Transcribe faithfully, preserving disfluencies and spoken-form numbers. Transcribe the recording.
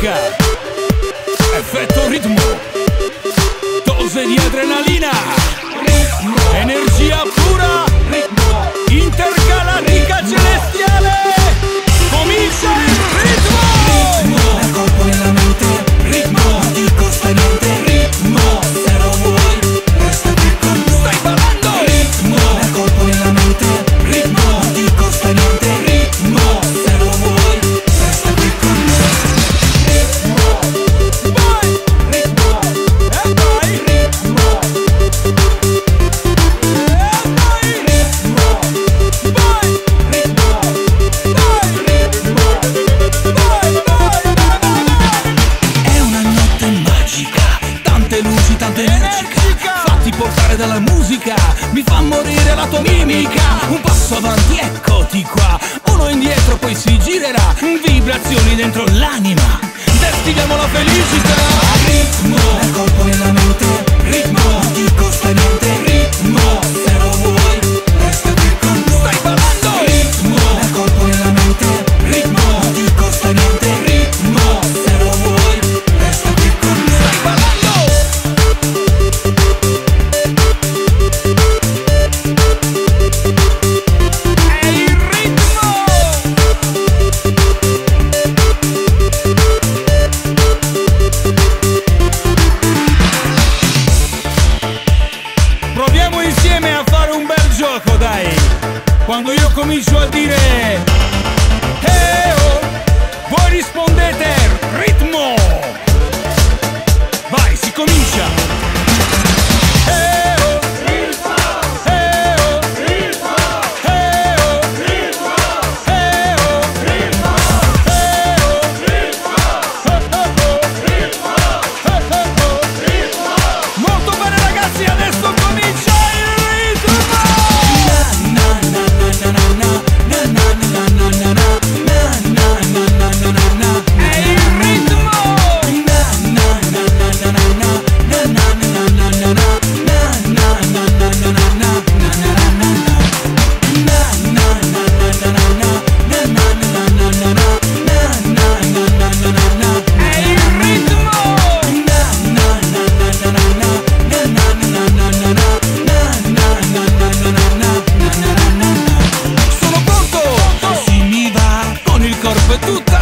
musica, effetto ritmo, dose di adrenalina, energia pura, intergalattica celestiale. Comincia il ritmo! Ritmo, da colpo nella mente. Ritmo, non ti costa niente. Ritmo, se lo vuoi, resta qui con noi. Stai ballando! Ritmo, da colpo nella mente. Ritmo, non ti costa niente. Ritmo, se lo vuoi, resta qui con noi. Ritmo, Vai! ritmo, E vai! ritmo, E vai! ritmo, Vai! ritmo, Vai! ritmo. Vai! Vai! Vai! È una notte magica, tante luci, tante energica. Fatti portare dalla musica, mi fa morire la tua mimica. Un passo avanti, eccoti qua. Uno indietro, poi si girerà. Vibrazioni dentro l'anima, destiniamo la felicità. Ritmo, da colpo nella mente. Ritmo, non ti costa niente. Ritmo, se lo vuoi, resta qui con noi. Stai ballando! Ritmo, da colpo nella mente. Ritmo, non ti costa niente. Ritmo, se lo vuoi, resta qui con noi. Stai ballando! È il ritmo! Proviamo insieme a fare un bel gioco, dai! Quando io comincio a dire "Eh oh", voi rispondete ritmo! Vai, si comincia! Eh oh, eh oh, eh oh, eh oh, eh oh, molto bene ragazzi, adesso comincia il ritmo! È il ritmo! È il ritmo! Sono pronto! Così mi va, Con il corpo e tutta